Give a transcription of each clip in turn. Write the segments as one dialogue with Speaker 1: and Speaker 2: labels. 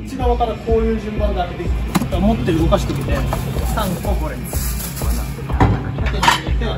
Speaker 1: 内側からこういう順番で開けていく。持って動かしてみて、3個5列縦に入れて、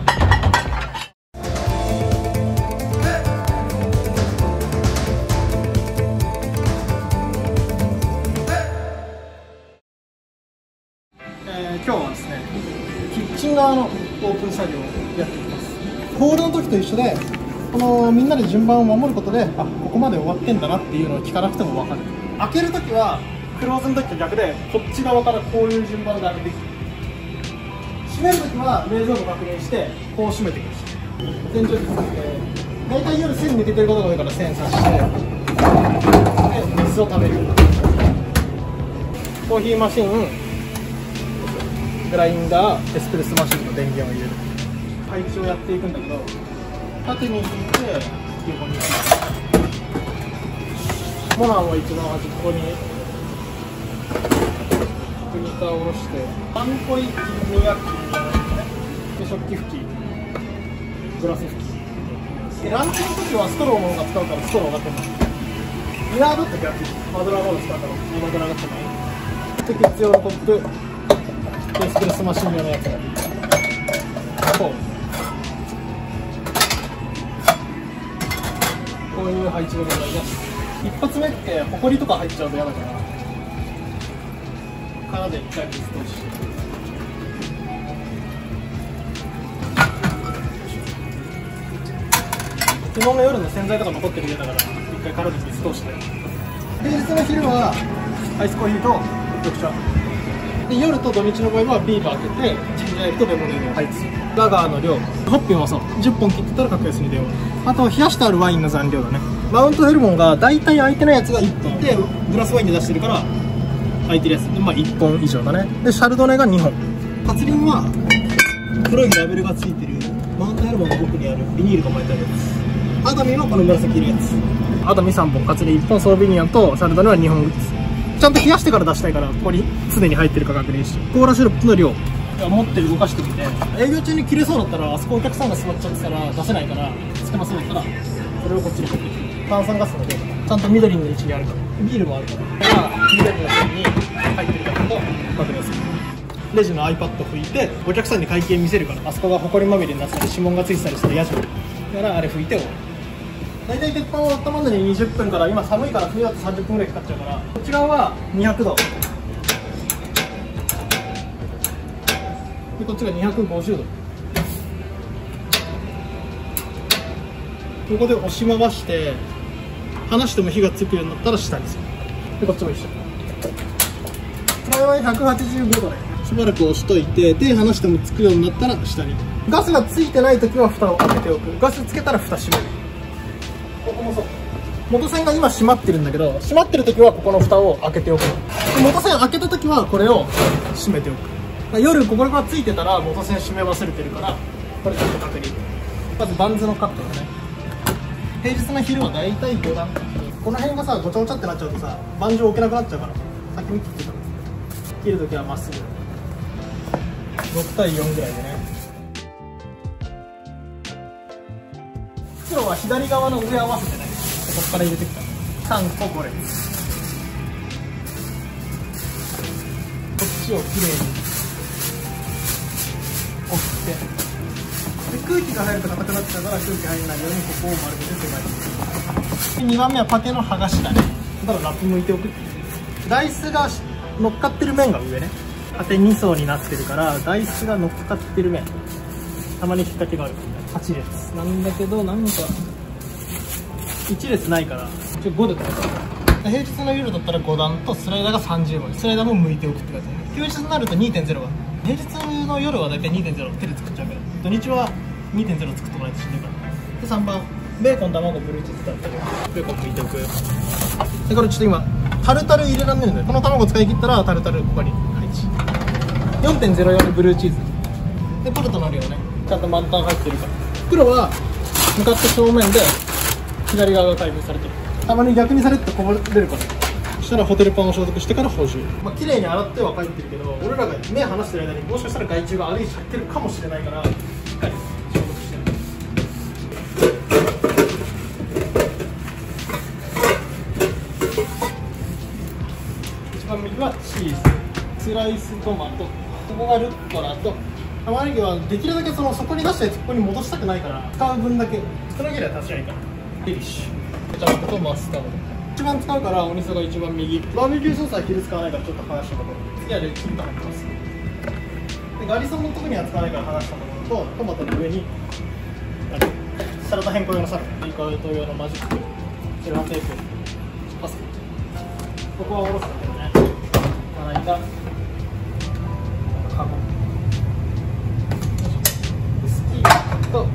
Speaker 1: 今日はですね、キッチン側のオープン作業をやっていきます。ホールの時と一緒で、みんなで順番を守ることで、ここまで終わってんだなっていうのを聞かなくても分かる。開ける時はクローズの時と逆で、こっち側からこういう順番で開けていく。閉める時は冷蔵庫確認してこう閉めていくし、全長にかけて、大体夜線抜けてることが多いから線刺して、で水を食べる。コーヒーマシン、グラインダー、エスプレッソマシンの電源を入れる。配置をやっていくんだけど、縦に引いて横に引いて、モナーを一番端っこにフリーターを下ろして、パン粉一気に磨きで食器拭き、グラス拭きで、ランチの時はストローの方が使うからストローがってます。ミラードって逆、マドラーモード使うからマドラーがってないで、必要なコップ、エスプレッソマシン用のやつがこういう配置でございます。一発目ってホコリとか入っちゃうと嫌だから殻で一回水通し、昨日の夜の洗剤とか残ってる家だから一回殻で水通して、平日の昼はアイスコーヒーと緑茶で、夜と土日の場合はビール開けてジンジャーエールとレモネードを配置する。ラガーの量、ホッピンはそう10本切ってたら格安に出よう。あと冷やしてあるワインの残量だね。マウントヘルモンが大体空いてないやつが1本で、グラスワインで出してるから空いてるやつで、1本以上だね。でシャルドネが2本。カツリンは黒いラベルがついてるマウントヘルモンの奥にあるビニールが巻いてあるやつ。アダミのこの紫色のやつ。アダミ3本、カツリン1本、ソービニアンとシャルドネは2本ずつ。ちゃんと冷やしてから出したいから、ここに常に入ってるか確認して、コーラシロップの量持って動かしてみて、営業中に切れそうだったら、あそこお客さんが座っちゃってたら出せないから、つけまそうだったらそれをこっちに持ってきて、炭酸ガスの量とかちゃんと緑の位置にあるから、ビールもあるから、緑の下に入ってるかと確認する。レジの iPad 拭いてお客さんに会計見せるから、あそこがホコリまみれになってたり指紋がついてたりしたら嫌じゃん。だからあれ拭いて終わる。大体鉄板を温まるのに20分から、今寒いから冬だと30分ぐらいかかっちゃうから、こっち側は200度で、こっちが250度。ここで押し回して離しても火がつくようになったら下にする。でこっちも一緒。これは185度でしばらく押しといて、手離してもつくようになったら下に。ガスがついてない時は蓋を開けておく。ガスつけたら蓋閉める。ここもそう。元栓が今閉まってるんだけど、閉まってる時はここの蓋を開けておく。元栓開けた時はこれを閉めておく。夜ここがついてたら元栓閉め忘れてるから、これちょっと確認。まずバンズのカットだね。平日の昼はだいたい5段。この辺がさごちゃごちゃってなっちゃうとさ、バンジョー置けなくなっちゃうから、先に切ってたら切る時はまっすぐ6対4ぐらいでね。袋は左側の上合わせてね、ここから入れてきた。3個5列。こっちをきれいに折って、で空気が入ると硬くなっちゃうから、空気入らないようにここを丸めて手前に。2番目はパテの剥がしだね。だからラップ剥いておく。ダイスが乗っかってる面が上ね。縦2層になってるからダイスが乗っかってる面、たまに引っ掛けがあるから8列なんだけど、なんか1列ないから5で止めた。平日の夜だったら5段とスライダーが30枚、スライダーも剥いておくって感じ。休日になると 2.0 が、平日の夜はだいたい 2.0 手で作っちゃうけど、土日は 2.0 作ってもらえてしんどいから。で3番ベーコン、卵、ブルーチーズだったり、ベーコン剥いておく。でこれちょっと今タルタル入れられないので、この卵使い切ったらタルタルここに配置。 4.04 のブルーチーズで、ポルトの量ねちゃんと満タン入ってるから。袋は向かって正面で左側が開封されてる。たまに逆にされてこぼれるから、そしたらホテルパンを消毒してから補充。綺麗に洗っては帰ってるけど、俺らが目離してる間にもしかしたら害虫が歩いちゃってるかもしれないから、しっかり消毒してる。 番右はチーズ、スライストマト、ここがルッコラと玉ねぎはできるだけそこに出したやつここに戻したくないから使う分だけそのぐらいは足しないからデリッシュ、ケチャップとマスタード一番使うからお味噌が一番右、バーベキューソースは昼使わないからちょっと話したところ、次はレッチリと入ってます。でガリソンのとこには使わないから話したところとトマトの上にサラダ変更用のサラダ、リカウト用のマジック、セロハンテープ、パスここはおろすだけどね、まな板、カゴ、スキーと、こ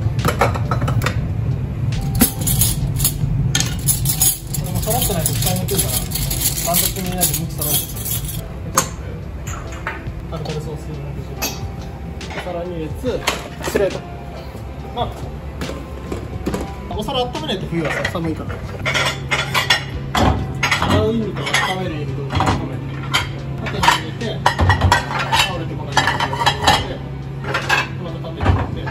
Speaker 1: れも揃ってないと使いにくいから、バンド組みないで向き揃えて、タルタルソース460、お皿に入れつ、スレート。まあお皿温めないと冬はさ寒いから洗う意味と温める意味と温める縦に入れて倒れてこないようにしてまた縦に入れ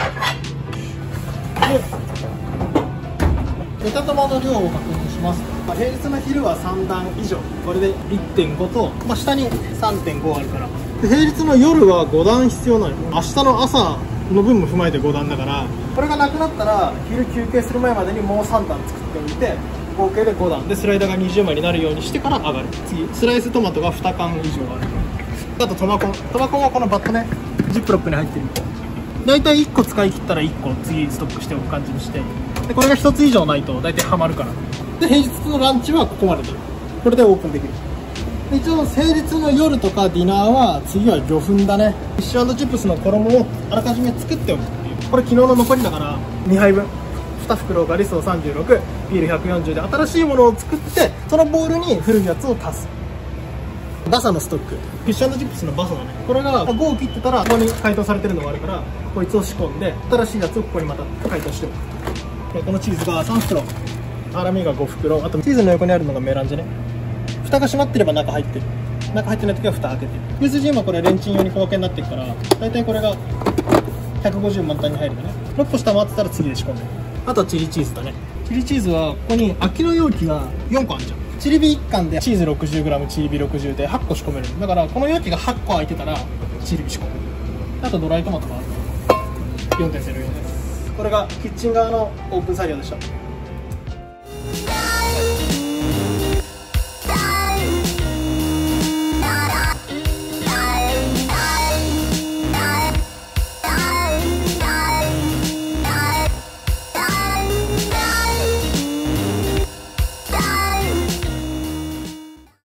Speaker 1: てで、豚玉の量を確認します。平日の昼は3段以上、これで 1.5 と、下に 3.5 あるから、で平日の夜は5段必要なのよ。明日の朝の分も踏まえて5段だから、これがなくなったら昼休憩する前までにもう3段作っておいて合計で5段でスライダーが20枚になるようにしてから上がる。次スライストマトが2缶以上ある。あとトマコンはこのバットね、ジップロックに入ってる。だいたい1個使い切ったら1個次ストックしておく感じにして、でこれが1つ以上ないとだいたいハマるから。で平日のランチはここまででこれでオープンできる。で一応平日の夜とかディナーは次は魚粉だね。フィッシュ&チップスの衣をあらかじめ作っておくっていう。これ昨日の残りだから2杯分、2袋ガリソー36、ビール140で新しいものを作って、そのボウルに古いやつを足す。バサのストック、フィッシュ&チップスのバサだね。これが5を切ってたらここに解凍されてるのがあるから、こいつを仕込んで新しいやつをここにまた解凍しておく。でこのチーズが3袋、粗みが5袋、あとチーズの横にあるのがメランジェね。蓋が閉まってれば中入ってる、中入ってない時は蓋開けてる。牛すじはこれレンチン用に小分けになってるから、だいたいこれが150満タンに入るかね。6個下回ってたら次で仕込んでる。あとはチリチーズだね。チリチーズはここに空きの容器が4個あるじゃん。チリビ1缶でチーズ 60g、 チリビ60で8個仕込める。だからこの容器が8個空いてたらチリビ仕込める。あとドライトマトがある 4.04 です。これがキッチン側のオープン作業でした。